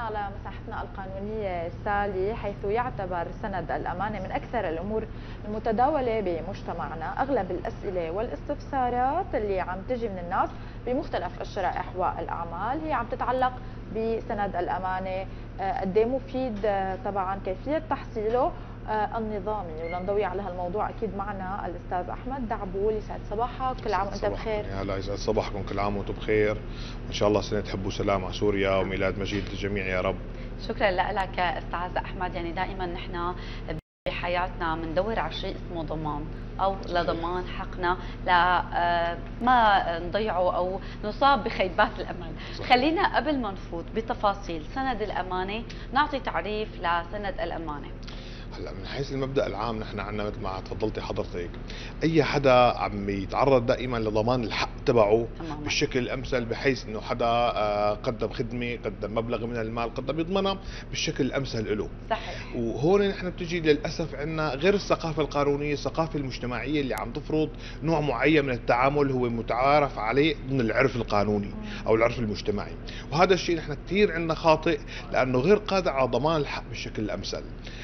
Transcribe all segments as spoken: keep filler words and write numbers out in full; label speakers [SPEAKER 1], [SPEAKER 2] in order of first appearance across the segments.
[SPEAKER 1] على مساحتنا القانونية سالي، حيث يعتبر سند الأمانة من أكثر الأمور المتداولة بمجتمعنا. أغلب الأسئلة والاستفسارات اللي عم تجي من الناس بمختلف الشرائح والأعمال هي عم تتعلق بسند الأمانة، قد ايه مفيد، طبعا كيفية تحصيله النظامي. ولنضوي على هالموضوع اكيد معنا الاستاذ احمد دعبول. يسعد صباحك، كل عام وانت بخير.
[SPEAKER 2] يا هلا، يسعد صباحكم، كل عام وانتم بخير، وان شاء الله سنه حب وسلام على سوريا وميلاد مجيد للجميع يا رب.
[SPEAKER 3] شكرا لك استاذ احمد. يعني دائما نحن بحياتنا بندور على شيء اسمه ضمان او لضمان حقنا لا ما نضيعه او نصاب بخيبات الامل. خلينا قبل ما نفوت بتفاصيل سند الامانه نعطي تعريف لسند الامانه.
[SPEAKER 2] هلا من حيث المبدا العام نحن عندنا مثل ما تفضلتي حضرتك، اي حدا عم يتعرض دائما لضمان الحق تبعه تماما بالشكل الامثل، بحيث انه حدا قدم خدمه، قدم مبلغ من المال، قدم يضمنها بالشكل الامثل له.
[SPEAKER 3] صحيح.
[SPEAKER 2] وهون نحن بتجي للاسف عندنا غير الثقافه القانونيه، الثقافه المجتمعيه اللي عم تفرض نوع معين من التعامل هو متعارف عليه من العرف القانوني او العرف المجتمعي، وهذا الشيء نحن كثير عندنا خاطئ لانه غير قادر على ضمان الحق بالشكل الامثل.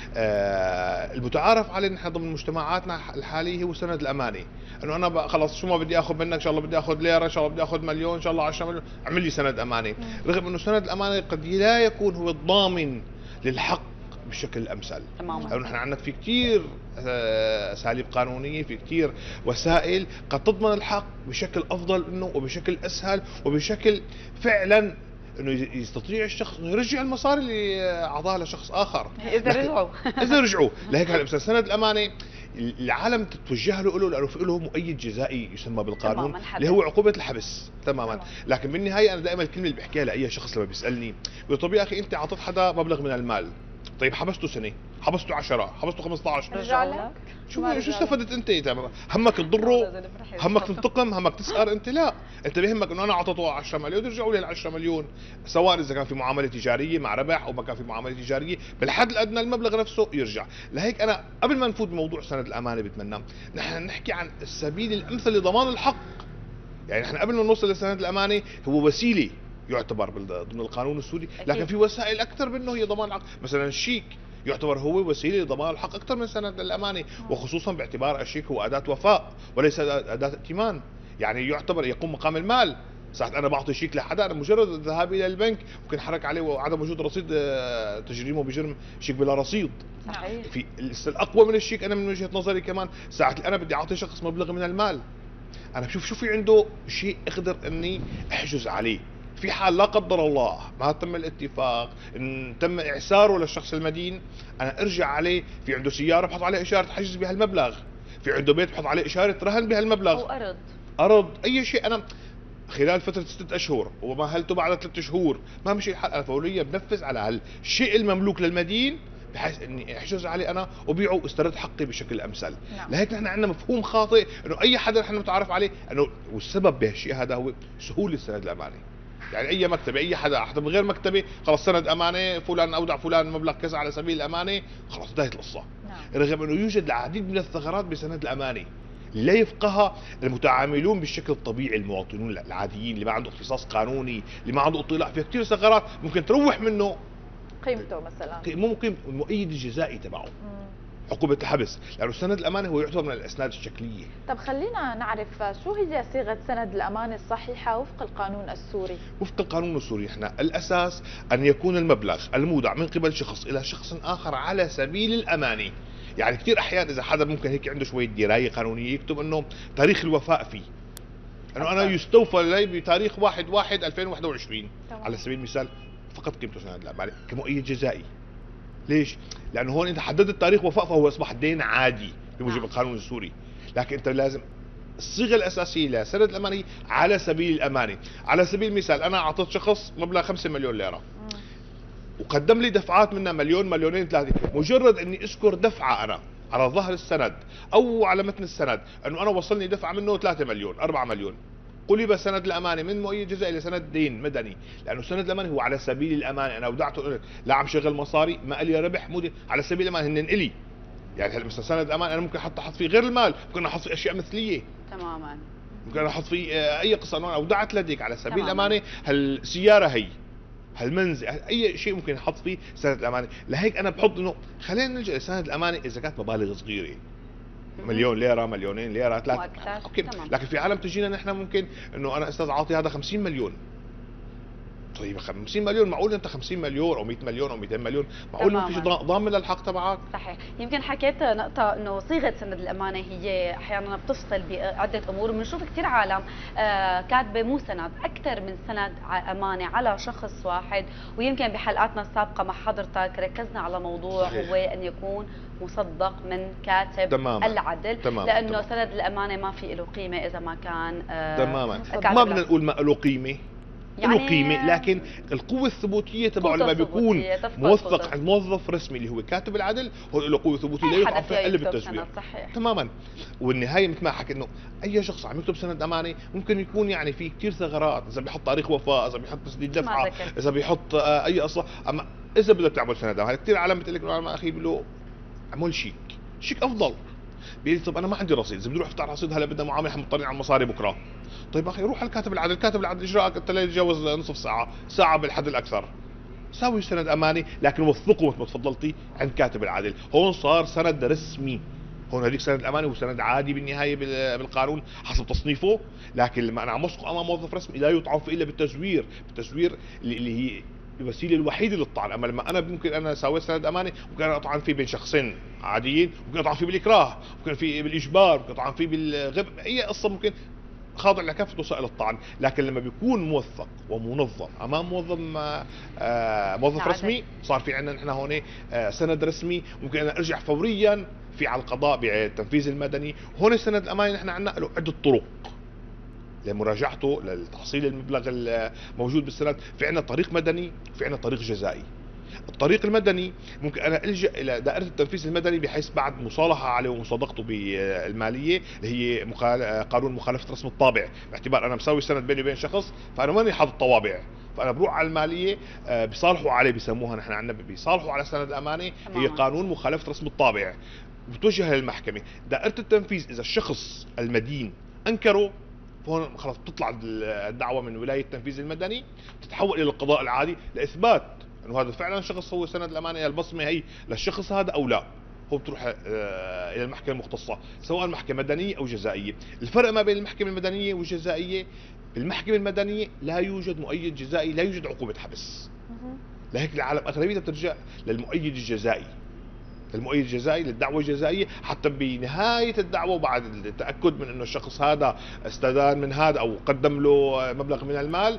[SPEAKER 2] آه المتعارف عليه نحن ضمن مجتمعاتنا الحاليه هو سند الامانه، انه انا خلص شو ما بدي اخذ منك، ان شاء الله بدي اخذ ليره، ان شاء الله بدي اخذ مليون، ان شاء الله عشرة مليون، اعمل لي سند امانه. رغم انه سند الامانه قد لا يكون هو الضامن للحق بالشكل الامثل.
[SPEAKER 3] تماما.
[SPEAKER 2] لانه نحن عندنا في كثير اساليب قانونيه، في كثير وسائل قد تضمن الحق بشكل افضل انه وبشكل اسهل وبشكل فعلا انه يستطيع الشخص انه يرجع المصاري اللي اعطاها لشخص اخر
[SPEAKER 3] اذا رجعوا
[SPEAKER 2] اذا رجعوا. لهيك هلا مثلا سند الامانه العالم تتوجه له له لانه في له مؤيد جزائي يسمى بالقانون اللي هو عقوبه الحبس تماما. تمام. لكن بالنهايه انا دائما الكلمه اللي بحكيها لاي شخص لما بيسالني بيقول طب يا اخي انت اعطيت حدا مبلغ من المال، طيب حبسته سنه، حبسته عشرة، حبسته خمسة عشر،
[SPEAKER 1] رجع لك؟
[SPEAKER 2] شو شو استفدت انت؟ همك تضره؟ همك تنتقم؟ همك تسأر؟ انت لا، انت بيهمك انه انا اعطيته عشرة مليون يرجعوا لي ال عشرة مليون، سواء اذا كان في معامله تجاريه مع ربح او ما كان في معامله تجاريه، بالحد الادنى المبلغ نفسه يرجع. لهيك انا قبل ما نفوت بموضوع سند الامانه بتمنى نحن نحكي عن السبيل الامثل لضمان الحق. يعني نحن قبل ما نوصل لسند الامانه هو وسيله يعتبر ضمن القانون السوري، لكن في وسائل اكثر منه هي ضمان الحق. مثلا الشيك يعتبر هو وسيله لضمان الحق اكثر من سند الامانه، وخصوصا باعتبار الشيك هو اداه وفاء وليس اداه ائتمان، يعني يعتبر يقوم مقام المال. ساعة انا بعطي شيك لحدا، انا مجرد الذهاب الى البنك ممكن حرك عليه وعدم وجود رصيد تجريمه بجرم شيك بلا رصيد.
[SPEAKER 3] صحيح.
[SPEAKER 2] في الاقوى من الشيك انا من وجهه نظري كمان ساعة انا بدي اعطي شخص مبلغ من المال، انا بشوف شو في عنده شيء اقدر اني احجز عليه في حال لا قدر الله ما تم الاتفاق، ان تم اعساره للشخص المدين، انا ارجع عليه في عنده سياره بحط عليه اشاره حجز بهالمبلغ، في عنده بيت بحط عليه اشاره رهن بهالمبلغ،
[SPEAKER 3] او ارض
[SPEAKER 2] ارض اي شيء. انا خلال فتره ستة اشهر ومهلته بعد ثلاثة شهور ما مشي الحال، انا فوريا بنفذ على هالشيء المملوك للمدين بحيث اني احجز عليه انا وبيعه واسترد حقي بشكل امثل.
[SPEAKER 3] نعم.
[SPEAKER 2] لهيك نحن عندنا مفهوم خاطئ انه اي حدا نحن متعرف عليه انه، والسبب بهالشيء هذا هو سهوله سند الامانه. يعني اي مكتبه اي حدا حتى من غير مكتبه خلص سند امانه فلان اودع فلان مبلغ كذا على سبيل الامانه، خلص انتهت القصه.
[SPEAKER 1] نعم.
[SPEAKER 2] رغم انه يوجد العديد من الثغرات بسند الامانه لا يفقهها المتعاملون بالشكل الطبيعي، المواطنون العاديين اللي ما عنده اختصاص قانوني، اللي ما عنده اطلاع، فيها كثير ثغرات ممكن تروح منه
[SPEAKER 1] قيمته مثلا،
[SPEAKER 2] مو قيمته المؤيد الجزائي تبعه، عقوبة الحبس، لأنه سند الأمانة هو يعتبر من الأسناد الشكلية.
[SPEAKER 1] طب خلينا نعرف شو هي صيغة سند الأمانة الصحيحة وفق القانون السوري؟
[SPEAKER 2] وفق القانون السوري احنا الأساس أن يكون المبلغ المودع من قبل شخص إلى شخص آخر على سبيل الأمانة. يعني كثير أحيان إذا حدا ممكن هيك عنده شوية دراية قانونية يكتب إنه تاريخ الوفاء فيه، إنه أنا يستوفى لي بتاريخ واحد واحد ألفين وواحد وعشرين على سبيل المثال، فقط قيمته سند الأمانة كمؤيد جزائي. ليش؟ لأنه هون أنت حددت تاريخ وفاء فهو أصبح دين عادي بموجب القانون السوري، لكن أنت لازم الصيغة الأساسية لسند الأمانة على سبيل الأمانة. على سبيل المثال أنا أعطيت شخص مبلغ خمسة مليون ليرة وقدم لي دفعات منها مليون مليونين ثلاثة، مجرد أني أذكر دفعة أنا على ظهر السند أو على متن السند أنه أنا وصلني دفعة منه ثلاثة مليون أربعة مليون، قلب سند الامانه من مؤيد جزائي لسند دين مدني، لانه سند الامانه هو على سبيل الامانه، انا اودعته لا عم شغل مصاري ما لي ربح، مو على سبيل الامانه هن الي. يعني هلا مثلا سند الامانه انا ممكن حتى احط فيه غير المال، ممكن احط فيه اشياء مثليه
[SPEAKER 3] تماما،
[SPEAKER 2] ممكن احط فيه اي قصه انه اودعت لديك على سبيل الامانه هالسياره هي هالمنزل، اي شيء ممكن يحط فيه سند الامانه. لهيك انا بحط انه خلينا نلجا لسند الامانه اذا كانت مبالغ صغيره، مليون ليره، مليونين ليره، ثلاثه، اوكي.
[SPEAKER 3] تمام.
[SPEAKER 2] لكن في عالم تجينا نحن ممكن انه انا استاذ عاطي هذا خمسين مليون. طيب خمسين مليون، معقول انت خمسين مليون او مئة مليون او مئتين مليون، معقول ما فيش ضامن للحق تبعك؟
[SPEAKER 3] صحيح. يمكن حكيت نقطه انه صيغه سند الامانه هي احيانا بتفصل بعده امور، وبنشوف كثير عالم آه كاتبه مو سند، اكثر من سند امانه على شخص واحد. ويمكن بحلقاتنا السابقه مع حضرتك ركزنا على موضوع صحيح. هو ان يكون مصدق من كاتب
[SPEAKER 2] تماماً.
[SPEAKER 3] العدل،
[SPEAKER 2] تماماً.
[SPEAKER 3] لانه
[SPEAKER 2] تماماً.
[SPEAKER 3] سند الامانه ما في له قيمه اذا ما كان آه
[SPEAKER 2] تماما. ما بدنا نقول ما له قيمه، يعني له قيمه، لكن القوه الثبوتيه تبعه لما بيكون موثق عند موظف رسمي اللي هو كاتب العدل، هو له قوه ثبوتيه لا يقع فيها الا بالتزوير. تماما. والنهايه مثل ما حكيت انه اي شخص عم يكتب سند امانه ممكن يكون يعني في كثير ثغرات، اذا بيحط تاريخ وفاه، اذا بيحط تسديد دفعه، اذا بيحط اي اصلا. اما اذا بدك تعمل سند امانه، كثير عالم بتقول لك انه اخي بيقول له اعمل شيك، شيك افضل. بيقول لي طب انا ما عندي رصيد، اذا بدي اروح افتح رصيد هلا بدنا معامله مضطرين على المصاري بكره. طيب اخي روح على الكاتب العدل، كاتب العدل اجراءك انت لا يتجاوز نصف ساعه، ساعه بالحد الاكثر. ساوي سند اماني لكن وثقه مثل ما تفضلتي عند كاتب العدل، هون صار سند رسمي. هون هذيك سند الامانه هو سند عادي بالنهايه بالقانون حسب تصنيفه، لكن لما انا عم اوثقه امام موظف رسمي لا يطعن فيه الا بالتزوير، بالتزوير اللي هي الوسيله الوحيده للطعن. اما لما انا ممكن انا سويت سند امانه ممكن انا اطعن فيه بين شخصين عاديين، ممكن اطعن فيه بالاكراه، ممكن فيه بالاجبار، ممكن اطعن فيه بالغب، اي قصه ممكن خاضع لكافه وسائل الطعن. لكن لما بيكون موثق ومنظم امام موظف آه موظف عادل. رسمي، صار في عندنا نحن هون آه سند رسمي، ممكن انا ارجع فوريا في على القضاء بالتنفيذ المدني. هون السند الاماني نحن عندنا له عده طرق لمراجعته لتحصيل المبلغ الموجود بالسند. في عندنا طريق مدني، في عندنا طريق جزائي. الطريق المدني ممكن انا الجا الى دائره التنفيذ المدني بحيث بعد مصالحه عليه ومصادقته بالماليه اللي هي قانون مخالفه رسم الطابع، باعتبار انا مسوي سند بيني وبين شخص فانا ماني حاطط طوابع، فانا بروح على الماليه بيصالحوا عليه، بيسموها نحن عندنا بيصالحوا على سند الامانه، هي قانون مخالفه رسم الطابع، بتوجه للمحكمه. دائره التنفيذ اذا الشخص المدين انكره، فهون خلص بتطلع الدعوه من ولايه التنفيذ المدني تتحول الى القضاء العادي لاثبات انه هذا فعلا شخص هو سند الامانه، البصمه هي للشخص هذا او لا. هو بتروح الى المحكمه المختصه سواء محكمه مدنيه او جزائيه. الفرق ما بين المحكمه المدنيه والجزائيه، بالمحكمه المدنيه لا يوجد مؤيد جزائي، لا يوجد عقوبه حبس. لهيك العالم اغلبيتها بترجع للمؤيد الجزائي، المؤيد الجزائي للدعوه الجزائيه، حتى بنهايه الدعوه وبعد التاكد من انه الشخص هذا استدان من هذا او قدم له مبلغ من المال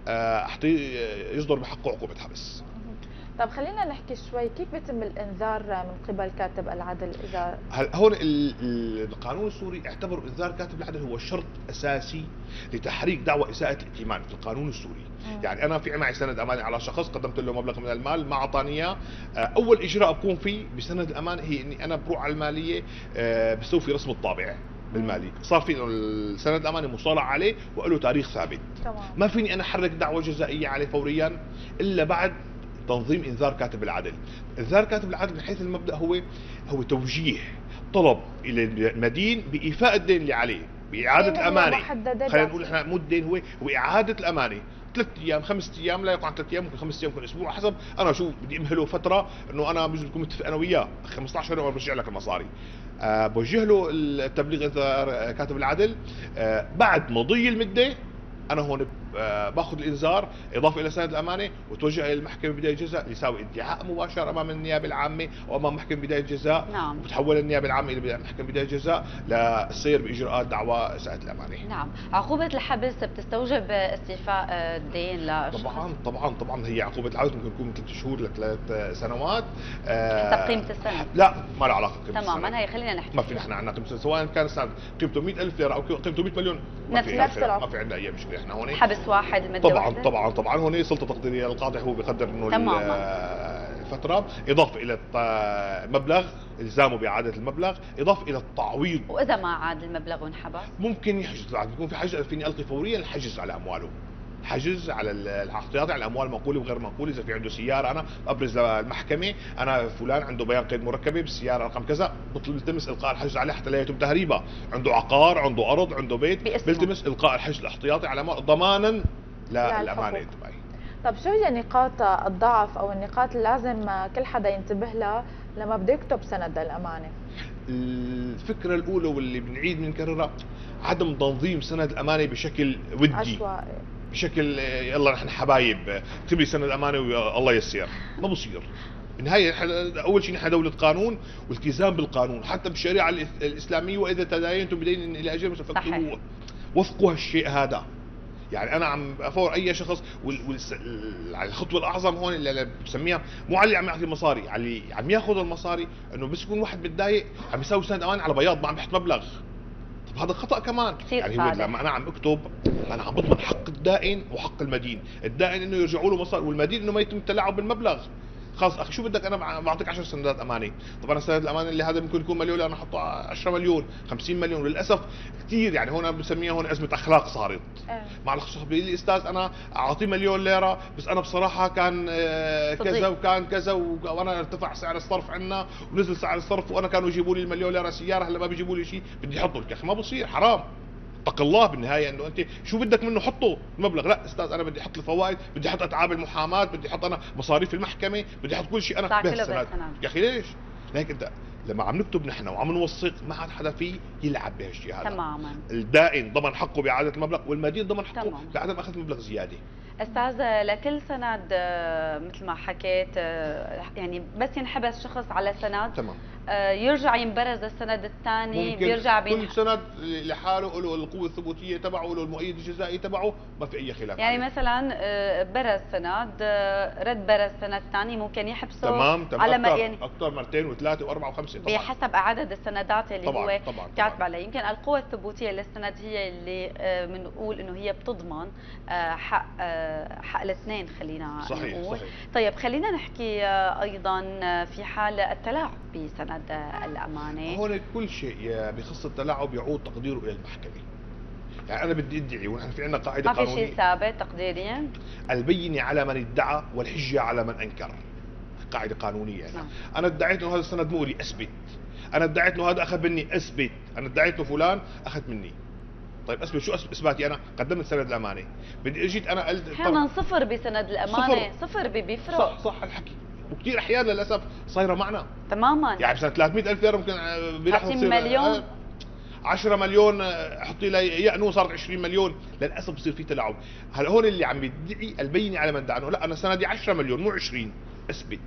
[SPEAKER 2] حتى يصدر بحقه عقوبه حبس.
[SPEAKER 1] طب خلينا نحكي شوي كيف بيتم الانذار من قبل كاتب العدل اذا
[SPEAKER 2] هل هون القانون السوري اعتبر انذار كاتب العدل هو شرط اساسي لتحريك دعوى اساءة الائتمان في القانون السوري. م. يعني انا في معي سند اماني على شخص قدمت له مبلغ من المال ما اعطاني اياه، اول اجراء بكون فيه بسند الامانه هي اني انا بروح على الماليه بسوي في رسم الطابع بالمالي، صار في السند الاماني مصالح عليه وله تاريخ ثابت.
[SPEAKER 1] تمام.
[SPEAKER 2] ما فيني انا احرك دعوه جزائيه عليه فوريا الا بعد تنظيم انذار كاتب العدل. انذار كاتب العدل من حيث المبدا هو هو توجيه طلب الى المدين بايفاء الدين اللي عليه، باعاده الامانه. خلينا نقول احنا مو الدين، هو هو اعاده الامانه، ثلاث ايام خمس ايام، لا يقع عن ثلاث ايام، ممكن خمس ايام، ممكن اسبوع، حسب انا شو بدي امهله فتره انه انا بجوز بكون متفق انا وياه خمسة عشر يوم برجع لك المصاري. أه بوجه له التبليغ انذار كاتب العدل. أه بعد مضي المده انا هون باخذ الانذار اضافه الى سند الامانه وتوجه الى المحكمه بدايه الجزاء ليساوي ادعاء مباشر امام النيابه العامه او امام محكمه بدايه الجزاء.
[SPEAKER 3] نعم.
[SPEAKER 2] وبتحول النيابه العامه الى محكمه بدايه الجزاء للسير باجراءات دعوى اساءه الامانه.
[SPEAKER 3] نعم. عقوبه الحبس بتستوجب استيفاء الدين للشخص؟
[SPEAKER 2] طبعا طبعا طبعا هي عقوبه الحبس ممكن تكون من ثلاث شهور لثلاث سنوات
[SPEAKER 3] حسب قيمه السنه.
[SPEAKER 2] لا ما له علاقه بقيمه السنه.
[SPEAKER 3] تماما. هي خلينا نحكي
[SPEAKER 2] ما في نحن عندنا قيمه سواء كان السنه قيمته مئة ألف ليره او قيمته مئة مليون، ما في
[SPEAKER 1] نفس
[SPEAKER 2] ما في عندنا اي مشكله. احنا هون
[SPEAKER 3] حبس واحد المده
[SPEAKER 2] طبعا
[SPEAKER 3] واحدة.
[SPEAKER 2] طبعا طبعا هون سلطه تقديريه للقاضي، هو بيقدر انه الفتره اضافه الى المبلغ الزامه باعاده المبلغ، اضافه الى التعويض.
[SPEAKER 3] واذا ما عاد المبلغ وانحبس
[SPEAKER 2] ممكن يحجز، بيكون في حجز، فيني القي فوريا الحجز على امواله، حجز على الاحتياطي على الاموال المنقوله وغير منقوله. اذا في عنده سياره انا ابرز للمحكمه انا فلان عنده بيان قيد مركبه بالسياره رقم كذا، بطلب التمس القاء الحجز عليه حتى لا يتم تهريبها. عنده عقار، عنده ارض، عنده بيت، بيلتمس القاء الحجز الاحتياطي على ضمانا للامانه تبعي.
[SPEAKER 1] طب شو هي نقاط الضعف او النقاط اللي لازم كل حدا ينتبه لها لما بده يكتب سند الامانه؟
[SPEAKER 2] الفكره الاولى واللي بنعيد بنكررها عدم تنظيم سند الامانه بشكل ودي
[SPEAKER 1] عشوائي،
[SPEAKER 2] بشكل يلا نحن حبايب اكتب لي سند امانه والله يسير. ما بصير. بالنهايه اول شيء نحن دوله قانون والتزام بالقانون، حتى بالشريعه الاسلاميه واذا تداينتم بدين الى اجل مسمى وفقوا هالشيء هذا. يعني انا عم افور اي شخص والخطوه الاعظم هون اللي بسميها مو على اللي عم يعطي مصاري، على اللي عم ياخذ المصاري، انه بس يكون واحد متضايق عم يساوي سند امان على بياض ما عم يحط مبلغ. طب هذا خطا كمان. يعني هو لما انا عم اكتب انا عم بضمن حق الدائن وحق المدين، الدائن انه يرجعوا له مصاري والمدين انه ما يتم التلاعب بالمبلغ. خلص اخي شو بدك انا بعطيك عشر سندات امانه، طبعا السند الامانه اللي هذا ممكن يكون مليون انا احطه عشرة مليون خمسين مليون، وللاسف كثير يعني هون بسميها هون ازمه اخلاق صارت. أه. مع الشخص بيقول لي استاذ انا اعطيه مليون ليره بس انا بصراحه كان كذا وكان كذا وانا ارتفع سعر الصرف عندنا ونزل سعر الصرف وانا كانوا يجيبوا لي المليون ليره سياره هلا ما بيجيبوا لي شيء بدي احطه. يا اخي ما بصير، حرام. اتق الله. بالنهايه انه انت شو بدك منه حطه المبلغ. لا استاذ انا بدي احط الفوائد، بدي احط اتعاب المحاماه، بدي احط انا مصاريف المحكمه، بدي احط كل شيء انا بهالسند. يا اخي ليش؟ لهيك انت لما عم نكتب نحن وعم نوثق ما عاد حدا فيه يلعب بهالشيء هذا.
[SPEAKER 3] تماما.
[SPEAKER 2] الدائن ضمن حقه باعاده المبلغ والمدين ضمن حقه تمام. بعدم اخذ مبلغ زياده.
[SPEAKER 3] استاذ لكل سند مثل ما حكيت يعني بس ينحبس شخص على سند
[SPEAKER 2] تمام
[SPEAKER 3] يرجع ينبرز السند الثاني بيرجع
[SPEAKER 2] بين كل سند لحاله له القوه الثبوتيه تبعه له المؤيد الجزائي تبعه ما في اي خلاف
[SPEAKER 3] يعني
[SPEAKER 2] عليه.
[SPEAKER 3] مثلا برز سند رد برز سند ثاني ممكن يحبسه
[SPEAKER 2] تمام تمام
[SPEAKER 3] على
[SPEAKER 2] أكتر
[SPEAKER 3] يعني
[SPEAKER 2] اكثر مرتين وثلاثه واربعه وخمسه طبعا
[SPEAKER 3] بحسب عدد السندات اللي
[SPEAKER 2] طبعاً
[SPEAKER 3] هو
[SPEAKER 2] طبعاً
[SPEAKER 3] كاتب عليه. يمكن القوه الثبوتيه للسند هي اللي بنقول انه هي بتضمن حق حق الاثنين خلينا
[SPEAKER 2] صحيح
[SPEAKER 3] نقول.
[SPEAKER 2] صحيح.
[SPEAKER 3] طيب خلينا نحكي ايضا في حال التلاعب بسند الامانه.
[SPEAKER 2] هون كل شيء بخص التلاعب يعود تقديره الى المحكمه. يعني انا بدي ادعي ونحن في عندنا قاعده قانونيه
[SPEAKER 3] ما في شيء ثابت تقديريا.
[SPEAKER 2] البينه على من ادعى والحجه على من انكر. قاعده قانونيه يعني. نعم. انا ادعيت انه هذا السند مؤلي اثبت. انا ادعيت انه هذا اخذ مني اثبت. انا ادعيت انه فلان اخذ مني. طيب اثبت شو اثباتي؟ انا قدمت سند الامانه بدي اجيت انا قلت
[SPEAKER 3] احيانا صفر بسند الامانه صفر, صفر بيفرق.
[SPEAKER 2] صح صح الحكي. وكثير احيان للاسف صايره معنا
[SPEAKER 3] تماما.
[SPEAKER 2] يعني مثلا ثلاثمئة ألف ليره ممكن
[SPEAKER 3] بلحظه تصير مليون
[SPEAKER 2] عشرة مليون حطي لي يأنو صارت عشرين مليون. للاسف بصير في تلاعب. هلا هون اللي عم يدعي البينه على من ادعى انه لا انا سندي عشرة مليون مو عشرين اثبت.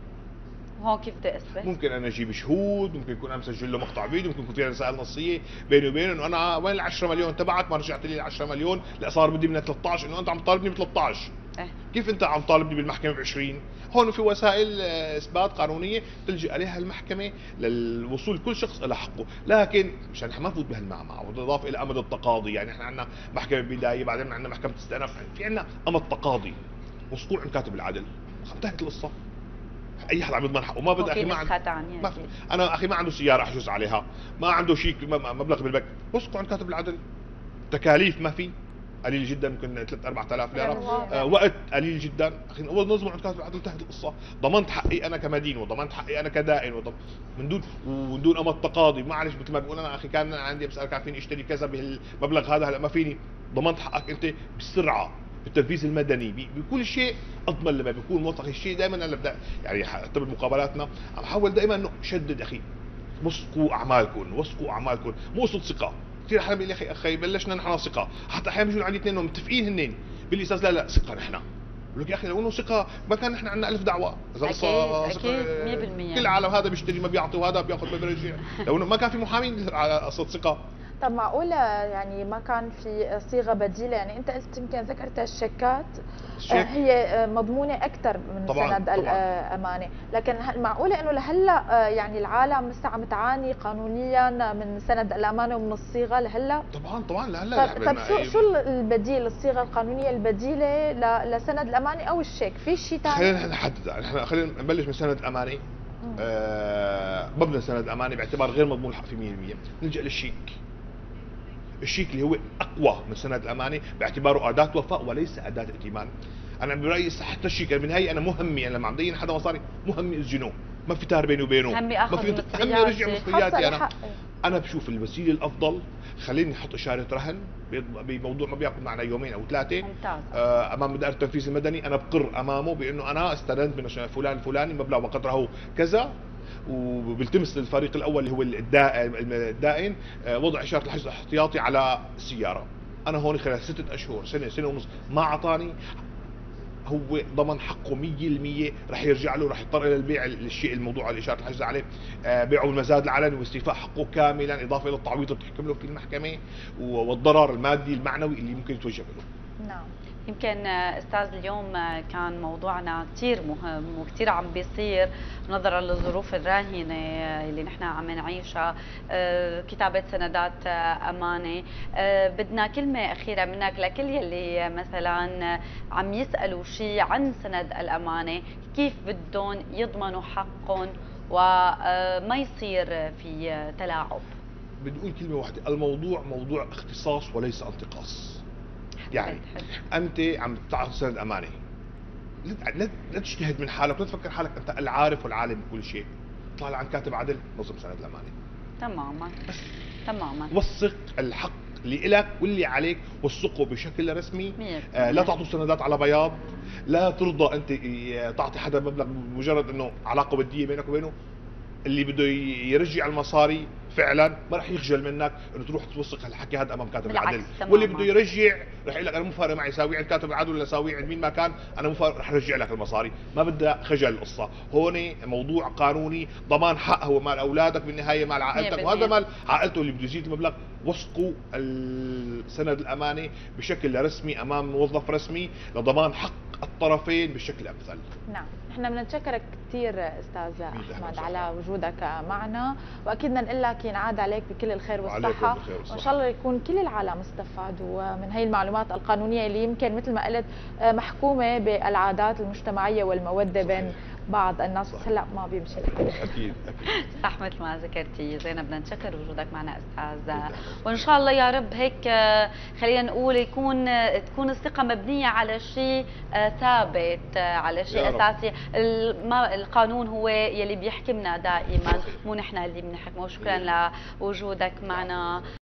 [SPEAKER 3] هون كيف بدي اثبت؟
[SPEAKER 2] ممكن انا اجيب شهود، ممكن يكون انا مسجل له مقطع فيديو، ممكن يكون في رسائل نصيه بيني وبينه انه انا وين ال عشرة مليون تبعك ما رجعت لي ال عشرة مليون، لا صار بدي منها ثلاثة عشر، انه انت عم تطالبني ب ثلاثة عشر.
[SPEAKER 3] إيه؟
[SPEAKER 2] كيف انت عم طالبني بالمحكمه ب عشرين؟ هون في وسائل اثبات قانونيه تلجا عليها المحكمه للوصول كل شخص الى حقه، لكن مشان نحن ما نفوت بهالمعمعة وبالاضافه الى امد التقاضي. يعني احنا عندنا محكمه بدايه بعدين عندنا محكمه استئناف، في عندنا امد تقاضي وسطوع عند كاتب العدل. انتهت القصه. اي حدا عم يضمن حقه. ما بدي اخي ما, ما انا اخي ما عنده سياره احجز عليها، ما عنده شيك مبلغ بالبنك، وثقوا عند كاتب العدل. تكاليف ما في قليل جدا، ممكن ثلاثة أربعة آلاف ليره. آه وقت قليل جدا. اخي اول نظم عند كاتب العدل انتهت القصه. ضمنت حقي انا كمدين وضمنت حقي انا كدائن وضم... من دون ومن دون امد تقاضي. معلش مثل ما بقول انا اخي كان عندي بسالك كان فيني اشتري كذا بهالمبلغ هذا هلا ما فيني. ضمنت حقك انت بالسرعه بالتنفيذ المدني بكل شيء اضمن لما بيكون موثق. الشيء دائما انا ببدا يعني حتى بمقابلاتنا عم حاول دائما انه شدد اخي وثقوا اعمالكم وثقوا اعمالكم مو قصه ثقه. كثير حدا بيقول لي اخي اخي بلشنا نحن ثقه، حتى احيانا بيجوا عندي اثنين متفقين هنين بيقول لي استاذ لا لا ثقه نحن. بقول لك يا اخي لو انه ثقه ما كان نحن عندنا ألف دعوه.
[SPEAKER 3] اذا اكيد اكيد مية بالمية
[SPEAKER 2] كل العالم هذا بيشتري ما بيعطي وهذا بياخذ ما بيرجع. لو انه ما كان في محامين على قصه ثقه.
[SPEAKER 1] طب معقولة يعني ما كان في صيغة بديلة؟ يعني أنت قلت يمكن ذكرت الشيكات
[SPEAKER 2] الشيك.
[SPEAKER 1] هي مضمونة أكثر من
[SPEAKER 2] طبعاً
[SPEAKER 1] سند
[SPEAKER 2] طبعاً.
[SPEAKER 1] الأمانة، لكن معقولة إنه لهلا يعني العالم لسه عم تعاني قانونيا من سند الأمانة ومن الصيغة لهلا؟
[SPEAKER 2] طبعا طبعا لهلا.
[SPEAKER 1] طب, طب شو شو البديل، الصيغة القانونية البديلة لسند الأمانة أو الشيك؟ في شيء ثاني؟
[SPEAKER 2] خلينا نحدد. نحن خلينا نبلش من سند الأمانة. آه مبنى سند الأمانة باعتبار غير مضمون الحق في مية بالمية. نلجأ للشيك. الشيك اللي هو اقوى من سند الامانه باعتباره اداه وفاء وليس اداه ائتمان. انا برايي حتى الشيك بالنهايه انا مهمي، انا لما عم دين حدا مصاري مهمي اسجنه، ما في تار بيني وبينه،
[SPEAKER 3] همي اخذ
[SPEAKER 2] ما في همي ارجع مصرياتي انا. انا بشوف الوسيله الافضل خليني احط اشاره رهن بموضوع ما بياخذ معنا يومين او ثلاثه.
[SPEAKER 3] ممتاز.
[SPEAKER 2] آه، امام اداره التنفيذ المدني انا بقر امامه بانه انا استلمت من فلان الفلاني مبلغ وقدره كذا، وبالتمس للفريق الاول اللي هو الدائن وضع اشاره الحجز الاحتياطي على السياره. انا هون خلال ستة اشهر سنه سنه ونص ما اعطاني، هو ضمن حقه مية بالمية، رح يرجع له، رح يضطر الى البيع الشيء الموضوع اللي اشاره الحجز عليه، بيعه بالمزاد العلني واستيفاء حقه كاملا، اضافه الى التعويض اللي بتحكم له في المحكمه والضرر المادي المعنوي اللي ممكن يتوجه له.
[SPEAKER 3] نعم. يمكن استاذ اليوم كان موضوعنا كثير مهم وكثير عم بيصير نظرا للظروف الراهنه اللي نحن عم نعيشها، كتابه سندات امانه. بدنا كلمه اخيره منك لكل يلي مثلا عم يسالوا شيء عن سند الامانه، كيف بدهم يضمنوا حقهم وما يصير في تلاعب؟
[SPEAKER 2] بدي اقول كلمه واحده، الموضوع موضوع اختصاص وليس انتقاص. يعني انت عم تعطي سند امانه، لا لا تجتهد من حالك، لا تفكر حالك انت العارف والعالم بكل شيء. طالع عن كاتب عدل نظم سند الامانه.
[SPEAKER 3] تماما تماما.
[SPEAKER 2] وثق الحق اللي لك واللي عليك، وثقه بشكل رسمي. آه لا تعطوا سندات على بياض، لا ترضى انت تعطي حدا مبلغ مجرد انه علاقه وديه بينك وبينه. اللي بده يرجع المصاري فعلا ما راح يخجل منك انه تروح توثق الحكي هذا امام كاتب العدل، واللي بده يرجع راح يقول لك انا مو فارق معي ساوي عند كاتب العدل ولا ساوي عند مين ما كان، انا مو فارق، راح ارجع لك المصاري، ما بدها خجل القصه. هون موضوع قانوني، ضمان حق، هو مال اولادك بالنهايه، مال عائلتك، وهذا مال عائلته اللي بده يزيد المبلغ. وثقوا السند الامانه بشكل رسمي امام موظف رسمي لضمان حق الطرفين بالشكل الامثل.
[SPEAKER 1] نعم، نحن بنتشكرك كثير استاذ احمد على وجودك معنا، واكيد بنقول لك ينعاد عليك بكل الخير والصحه، وان شاء الله يكون كل العالم استفادوا من هي المعلومات القانونيه اللي يمكن مثل ما قلت محكومه بالعادات المجتمعيه والموده بين بعض الناس، بس هلا ما بيمشي الحال.
[SPEAKER 2] اكيد اكيد.
[SPEAKER 3] صح مثل ما ذكرتي زينب، بدنا نشكر وجودك معنا استاذ، وان شاء الله يا رب هيك خلينا نقول يكون تكون الثقه مبنيه على شيء ثابت، على شيء اساسي. القانون هو يلي بيحكمنا دائما، مو نحن اللي بنحكمه. شكرا لوجودك معنا.